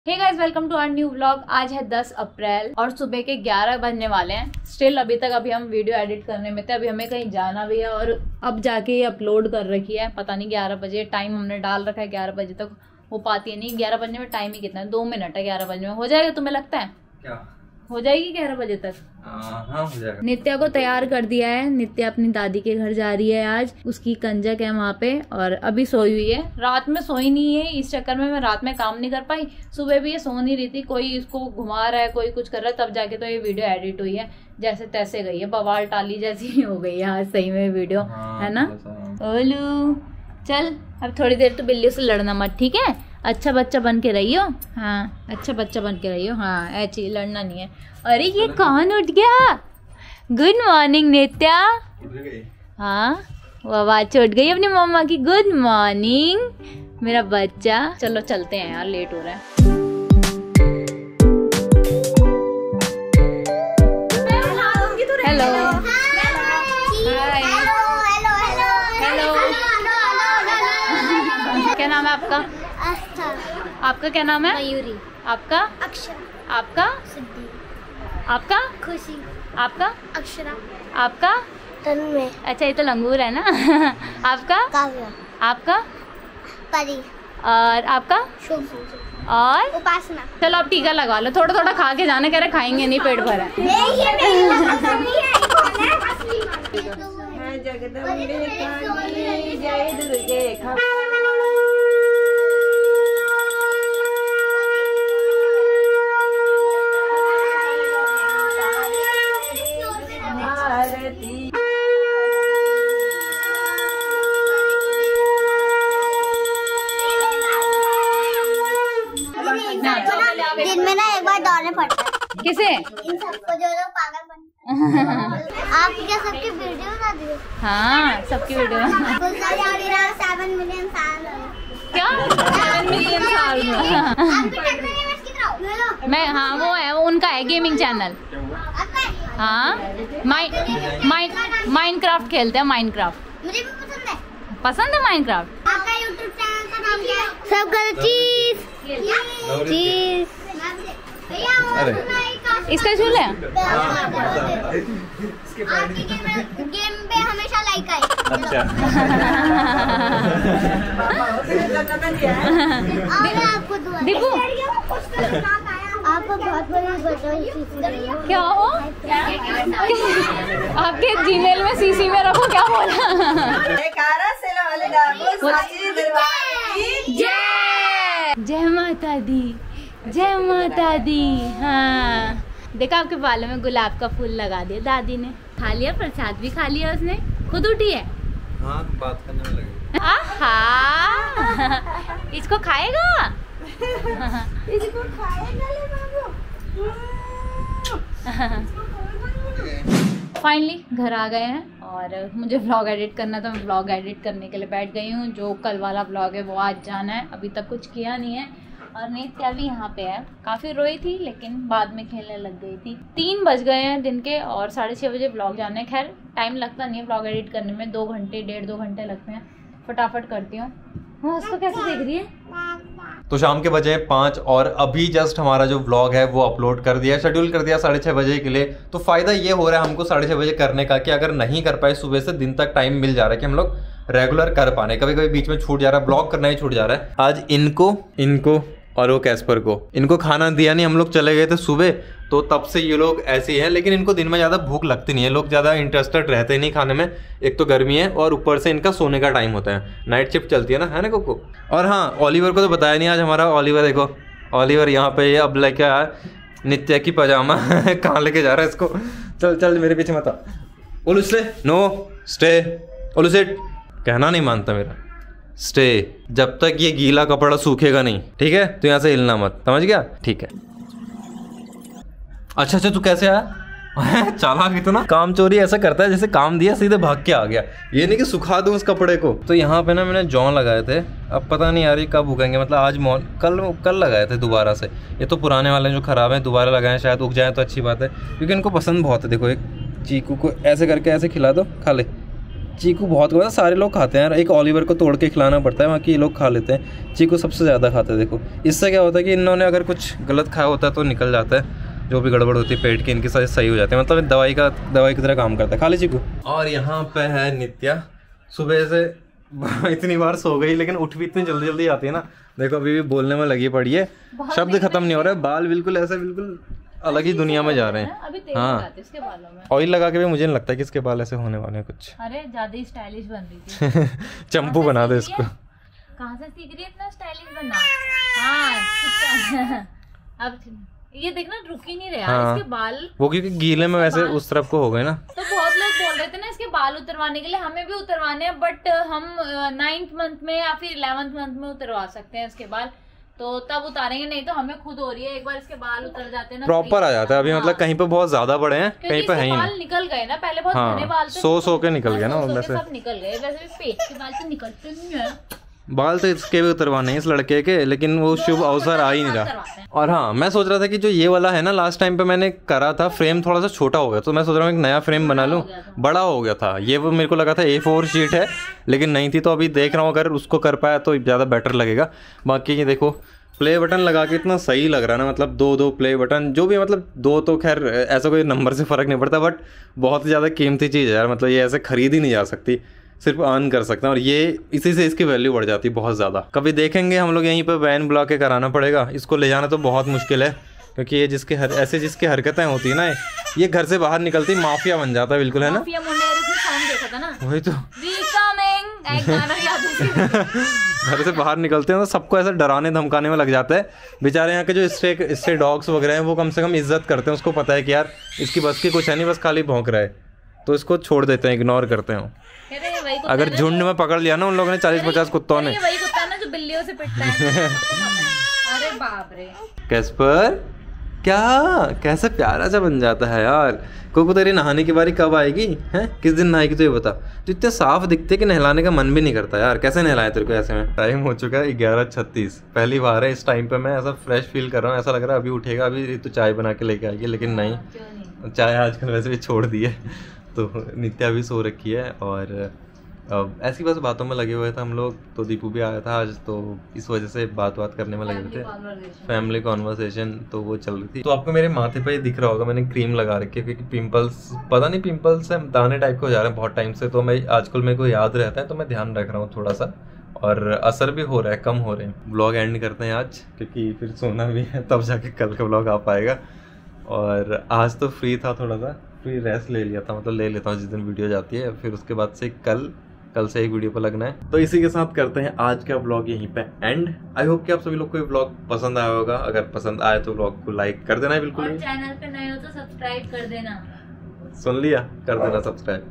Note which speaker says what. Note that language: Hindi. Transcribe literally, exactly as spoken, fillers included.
Speaker 1: Hey guys, welcome to our new vlog. आज है दस अप्रैल और सुबह के ग्यारह बजने वाले हैं। स्टिल अभी तक अभी हम वीडियो एडिट करने में थे। अभी हमें कहीं जाना भी है और अब जाके ये अपलोड कर रखी है। पता नहीं ग्यारह बजे टाइम हमने डाल रखा है, ग्यारह बजे तक हो पाती है नहीं। ग्यारह बजने में टाइम ही कितना है, दो मिनट है। ग्यारह बजने में हो जाएगा, तुम्हें लगता है?
Speaker 2: क्या
Speaker 1: हो जाएगी ग्यारह बजे तक?
Speaker 2: हाँ हो जाएगा।
Speaker 1: नित्या को तैयार कर दिया है। नित्या अपनी दादी के घर जा रही है आज, उसकी कंजक है वहाँ पे और अभी सोई हुई है। रात में सोई नहीं है, इस चक्कर में मैं रात में काम नहीं कर पाई। सुबह भी ये सो नहीं रही थी, कोई इसको घुमा रहा है, कोई कुछ कर रहा है, तब जाके तो ये वीडियो एडिट हुई है। जैसे तैसे गई है, बवाल टाली जैसी हो गई है आज सही में वीडियो, है ना? ओलू चल, अब थोड़ी देर तो बिल्ली से लड़ना मत, ठीक है? अच्छा बच्चा बन के रहियो। हाँ, अच्छा बच्चा बन के रहियो। हाँ, ऐसी लड़ना नहीं है। अरे ये कौन उठ गया? Good morning Nitya. हाँ, वो आवाज उठ गई अपनी मम्मा की। गुड मॉर्निंग मेरा बच्चा। चलो चलते हैं यार, लेट हो रहा है। हेलो हेलो, क्या नाम है आपका? आपका क्या नाम है? मयूरी। आपका? अक्षरा। आपका? सिद्धि। आपका? खुशी। आपका? अक्षरा। आपका? तन्मय। अच्छा, ये तो लंगूर है ना। आपका? काव्या। आपका? परी। और आपका? शुभ। और उपासना। चलो आप टीका लगा लो, थोड़ा थोड़ा खा के जाना। कह रहे खाएंगे नहीं, पेट भरा है।
Speaker 3: दिन में ना एक बार दौड़ने पड़ता है।
Speaker 1: किसे?
Speaker 3: इन सबको जो लोग पागल बनते हैं। आप क्या सबकी वीडियो बना दिए?
Speaker 1: हाँ, सबकी वीडियो।
Speaker 3: सेवन मिलियन साल
Speaker 1: क्या? सेवन मिलियन साल मैं, हाँ वो है, वो उनका है गेमिंग चैनल। हाँ, माइन माइन माइनक्राफ्ट खेलते हैं। माइनक्राफ्ट
Speaker 3: मुझे भी पसंद है।
Speaker 1: पसंद है माइनक्राफ्ट?
Speaker 3: आपका यूट्यूब चैनल का नाम क्या है? सब करो चीज चीज।
Speaker 2: अरे
Speaker 1: इसका झूल है।
Speaker 3: आपकी गेम पे हमेशा लाइक आए।
Speaker 2: अच्छा।
Speaker 3: और आपको दुआ।
Speaker 1: दीपू
Speaker 3: आपको बहुत बड़ी बधाई।
Speaker 1: क्या हो? आपके जीमेल में सीसी में रखो। क्या बोला? जय माता दी, जय माता दी। हाँ, देखा आपके बालों में गुलाब का फूल लगा दिया दादी ने। खा लिया प्रसाद भी, खा लिया उसने। खुद उठी है।
Speaker 2: हाँ, बात करने में लगी।
Speaker 1: आहा, इसको खाएगा?
Speaker 3: इसको खाएगा ले बाबू।
Speaker 1: फाइनली घर आ गए हैं और मुझे व्लॉग एडिट करना था। मैं व्लॉग एडिट करने के लिए बैठ गई हूँ। जो कल वाला व्लॉग है वो आज जाना है। अभी तक कुछ किया नहीं है। और नित्या भी यहाँ पे है। काफ़ी रोई थी लेकिन बाद में खेलने लग गई थी। तीन बज गए हैं दिन के और साढ़े छः बजे व्लॉग जाना है। खैर टाइम लगता नहीं है व्लॉग एडिट करने में, दो घंटे डेढ़ दो घंटे लगते हैं। फटाफट करती हूँ। हाँ, उसको कैसे देख रही है?
Speaker 2: तो शाम के बजे पाँच और अभी जस्ट हमारा जो व्लॉग है वो अपलोड कर दिया, शेड्यूल कर दिया साढ़े छः बजे के लिए। तो फायदा ये हो रहा है हमको साढ़े छः बजे करने का कि अगर नहीं कर पाए सुबह से दिन तक टाइम मिल जा रहा है कि हम लोग रेगुलर कर पाने। कभी कभी बीच में छूट जा रहा है, ब्लॉग करना ही छूट जा रहा है। आज इनको इनको और वो कैस्पर को इनको खाना दिया नहीं। हम लोग चले गए थे सुबह, तो तब से ये लोग ऐसे ही हैं। लेकिन इनको दिन में ज़्यादा भूख लगती नहीं है, लोग ज़्यादा इंटरेस्टेड रहते नहीं खाने में। एक तो गर्मी है और ऊपर से इनका सोने का टाइम होता है, नाइट शिफ्ट चलती है ना, है ना कोको? और हाँ, ओलिवर को तो बताया नहीं आज हमारा। ओलिवर देखो, ओलिवर यहाँ पे ये अब लेके आया नित्या की पजामा। कहाँ लेके जा रहा है इसको? चल चल मेरे पीछे मत आ। Olu stay, no stay. Olu sit, कहना नहीं मानता मेरा। स्टे, जब तक ये गीला कपड़ा सूखेगा नहीं, ठीक है? तो यहाँ से हिलना मत, समझ गया? ठीक है। अच्छा अच्छा, तू कैसे आया? चालाक इतना। काम चोरी ऐसा करता है जैसे काम दिया सीधे भाग के आ गया। ये नहीं कि सुखा दूं उस कपड़े को। तो यहाँ पे ना मैंने जौन लगाए थे, अब पता नहीं यार ये कब उगेंगे। मतलब आज मॉन कल कल लगाए थे दोबारा से। ये तो पुराने वाले जो खराब हैं दोबारा लगाए, शायद उग जाए तो अच्छी बात है, क्योंकि इनको पसंद बहुत है। देखो, एक चीकू को ऐसे करके ऐसे खिला दो, खा ले। चीकू बहुत मतलब सारे लोग खाते हैं यार, एक ओलिवर को तोड़ के खिलाना पड़ता है, बाकी ये लोग खा लेते हैं। चीकू सबसे ज़्यादा खाते हैं। देखो इससे क्या होता है कि इन्होंने अगर कुछ गलत खाया होता है तो निकल जाता है, जो भी गड़बड़ होती है पेट की इनकी सारी सही हो जाती है, मतलब दवाई का दवाई की तरह काम करता है। खा ले चीकू। और यहाँ पे है नित्या, सुबह से इतनी बार सो गई लेकिन उठ भी इतनी जल्दी जल्दी आती है ना। देखो अभी भी बोलने में लगी पड़ी है, शब्द खत्म नहीं हो रहा है, बाल बिल्कुल ऐसे बिल्कुल अलग ही दुनिया में जा रहे हैं।
Speaker 1: अभी तेल
Speaker 2: हाँ
Speaker 1: लगाते इसके बालों में,
Speaker 2: ऑयल लगा के भी मुझे नहीं लगता कि इसके बाल ऐसे होने वाले हैं कुछ।
Speaker 1: अरे ज्यादा ही स्टाइलिश बन रही थी।
Speaker 2: चंपू बना दे इसको।
Speaker 1: कहाँ से सीख रही है इतना स्टाइलिश बनना? हाँ अब ये देखना रुक ही नहीं रहा। हाँ, इसके बाल
Speaker 2: वो क्योंकि गीले में वैसे उस तरफ को हो गए ना,
Speaker 1: तो बहुत लोग बोल रहे थे ना इसके बाल उतरवाने के लिए, हमें भी उतरवाने हैं, बट हम नाइन्थ मंथ में या फिर इलेवेंथ मंथ में उतरवा सकते हैं इसके बाल, तो तब उतारेंगे, नहीं तो हमें खुद हो रही है। एक बार इसके बाल उतर जाते हैं ना
Speaker 2: प्रॉपर आ जाता है। अभी मतलब कहीं पे बहुत ज्यादा बड़े हैं, कहीं पे है ही नहीं।
Speaker 1: निकल गए ना पहले, बहुत
Speaker 2: हाँ,
Speaker 1: घने बाल थे,
Speaker 2: सो सो के निकल गए ना उनमें से,
Speaker 1: सब निकल गए। वैसे भी पेट के बाल तो निकलते नहीं है,
Speaker 2: बाल तो इसके भी उतरवाने हैं इस लड़के के, लेकिन वो शुभ अवसर आ ही नहीं रहा। और हाँ मैं सोच रहा था कि जो ये वाला है ना, लास्ट टाइम पे मैंने करा था, फ्रेम थोड़ा सा छोटा हो गया, तो मैं सोच रहा हूँ एक नया फ्रेम बना लूँ। बड़ा हो गया था ये, वो मेरे को लगा था ए फोर शीट है लेकिन नहीं थी, तो अभी देख रहा हूँ अगर उसको कर पाया तो ज़्यादा बेटर लगेगा। बाकी ये देखो प्ले बटन लगा के इतना सही लग रहा है ना, मतलब दो दो प्ले बटन जो भी, मतलब दो तो खैर ऐसा कोई नंबर से फ़र्क नहीं पड़ता, बट बहुत ज़्यादा कीमती चीज़ है यार, मतलब ये ऐसे खरीद ही नहीं जा सकती, सिर्फ अर्न कर सकते हैं, और ये इसी से इसकी वैल्यू बढ़ जाती है बहुत ज़्यादा। कभी देखेंगे हम लोग यहीं पे वैन बुला के कराना पड़ेगा, इसको ले जाना तो बहुत मुश्किल है, क्योंकि ये जिसके हर ऐसे जिसकी हरकतें होती है ना, ये घर से बाहर निकलती माफिया बन जाता है बिल्कुल, है ना? वही तो घर से बाहर निकलते हैं तो सबको ऐसे डराने धमकाने में लग जाता है। बेचारे यहाँ के जो स्ट्रे स्ट्रे डॉग्स वगैरह हैं वो कम से कम इज्जत करते हैं, उसको पता है कि यार इसकी बस की कुछ है नहीं, बस खाली भौंक रहा है, तो इसको छोड़ देते हैं, इग्नोर करते हैं। अगर झुंड में पकड़ लिया ना उन लोगों ने चालीस पचास कुत्तों ने,
Speaker 1: वही कुत्ता ना जो बिल्लियों से पिटता है। अरे बाप रे
Speaker 2: कैस्पर क्या कैसे प्यारा सा बन जाता है यार। कोको तेरी नहाने की बारी कब आएगी हैं? किस दिन नहाएगी तो ये बता। तो इतने साफ दिखते कि नहलाने का मन भी नहीं करता यार, कैसे नहलाए तेरे को ऐसे में। टाइम हो चुका है ग्यारह छत्तीस, पहली बार है इस टाइम पे मैं ऐसा फ्रेश फील कर रहा हूँ, ऐसा लग रहा है अभी उठेगा, अभी तो चाय बना के लेके आएगी, लेकिन नहीं, चाय आजकल वैसे भी छोड़ दी है। तो नित्या भी सो रखी है और अब ऐसी बस बातों में लगे हुए थे हम लोग। तो दीपू भी आया था आज, तो इस वजह से बात बात करने में लगे थे, फैमिली कॉन्वर्सेशन, तो वो चल रही थी। तो आपको मेरे माथे पे दिख रहा होगा मैंने क्रीम लगा रखी है, क्योंकि पिंपल्स पता नहीं पिंपल्स से दाने टाइप के हो जा रहे हैं बहुत टाइम से, तो मैं आजकल मेरे को याद रहता है तो मैं ध्यान रख रहा हूँ थोड़ा सा, और असर भी हो रहा है, कम हो रहे हैं। ब्लॉग एंड करते हैं आज, क्योंकि फिर सोना भी है, तब जाके कल का ब्लॉग आ पाएगा। और आज तो फ्री था, थोड़ा सा फ्री रेस्ट ले लिया था, मतलब ले लेता हूँ जिस दिन वीडियो जाती है, फिर उसके बाद से कल कल से एक वीडियो पर लगना है। तो इसी के साथ करते हैं आज का ब्लॉग यहीं पे एंड। आई होप कि आप सभी लोग को ये ब्लॉग पसंद आया होगा, अगर पसंद आए तो ब्लॉग को लाइक कर देना है बिल्कुल,
Speaker 1: और चैनल पे नए हो तो सब्सक्राइब कर देना।
Speaker 2: सुन लिया, कर देना सब्सक्राइब।